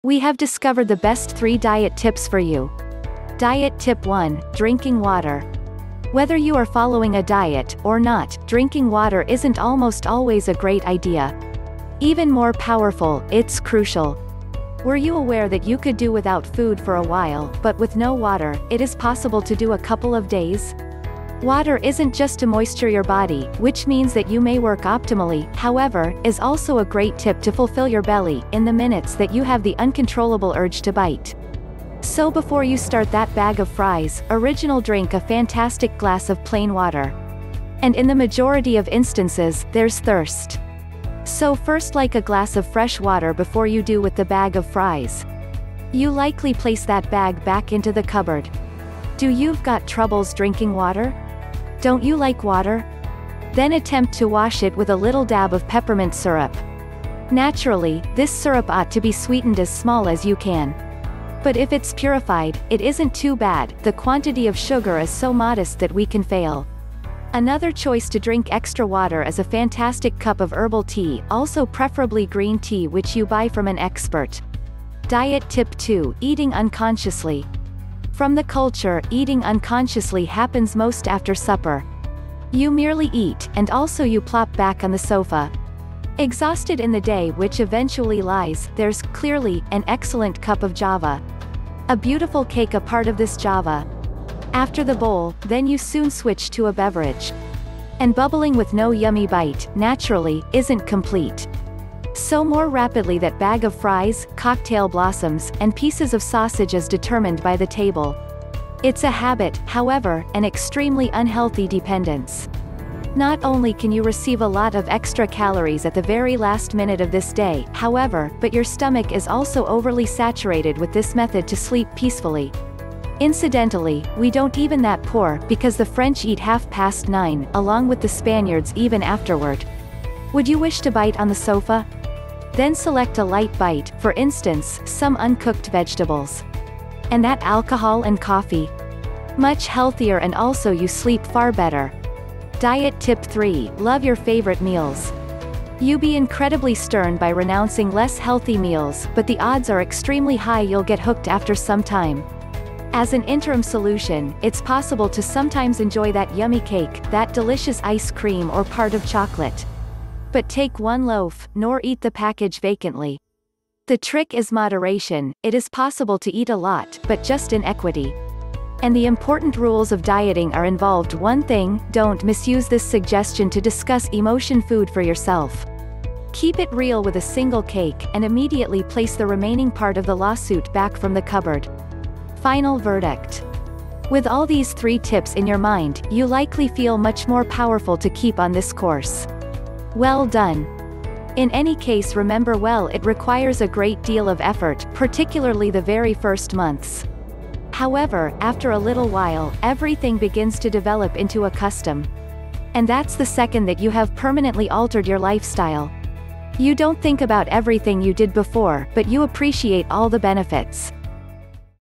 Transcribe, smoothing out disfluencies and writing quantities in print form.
We have discovered the best 3 diet tips for you. Diet Tip 1, Drinking water. Whether you are following a diet or not, drinking water isn't almost always a great idea. Even more powerful, it's crucial. Were you aware that you could do without food for a while, but with no water, it is possible to do a couple of days? Water isn't just to moisture your body, which means that you may work optimally, however, is also a great tip to fulfill your belly, in the minutes that you have the uncontrollable urge to bite. So before you start that bag of fries, drink a fantastic glass of plain water. And in the majority of instances, there's thirst. So first, like a glass of fresh water before you do with the bag of fries. You likely place that bag back into the cupboard. Do you've got troubles drinking water? Don't you like water? Then attempt to wash it with a little dab of peppermint syrup. Naturally, this syrup ought to be sweetened as small as you can. But if it's purified, it isn't too bad, the quantity of sugar is so modest that we can fail. Another choice to drink extra water is a fantastic cup of herbal tea, also preferably green tea, which you buy from an expert. Diet Tip 2, Eating unconsciously. From the culture, eating unconsciously happens most after supper. You merely eat, and also you plop back on the sofa. Exhausted in the day, which eventually lies, there's, clearly, an excellent cup of java. A beautiful cake a part of this java. After the bowl, then you soon switch to a beverage. And bubbling with no yummy bite, naturally, isn't complete. So more rapidly that bag of fries, cocktail blossoms, and pieces of sausage is determined by the table. It's a habit, however, an extremely unhealthy dependence. Not only can you receive a lot of extra calories at the very last minute of this day, however, but your stomach is also overly saturated with this method to sleep peacefully. Incidentally, we don't even that poor, because the French eat 9:30, along with the Spaniards even afterward. Would you wish to bite on the sofa? Then select a light bite, for instance, some uncooked vegetables. And that alcohol and coffee? Much healthier, and also you sleep far better. Diet Tip 3, Love your favorite meals. You be incredibly stern by renouncing less healthy meals, but the odds are extremely high you'll get hooked after some time. As an interim solution, it's possible to sometimes enjoy that yummy cake, that delicious ice cream or part of chocolate. But take one loaf, nor eat the package vacantly. The trick is moderation. It is possible to eat a lot, but just in equity. And the important rules of dieting are involved. One thing, don't misuse this suggestion to discuss emotion food for yourself. Keep it real with a single cake, and immediately place the remaining part of the lawsuit back from the cupboard. Final verdict. With all these 3 tips in your mind, you likely feel much more powerful to keep on this course. Well done. In any case, remember, it requires a great deal of effort, particularly the very first months. However, after a little while, everything begins to develop into a custom. And that's the second that you have permanently altered your lifestyle. You don't think about everything you did before, but you appreciate all the benefits.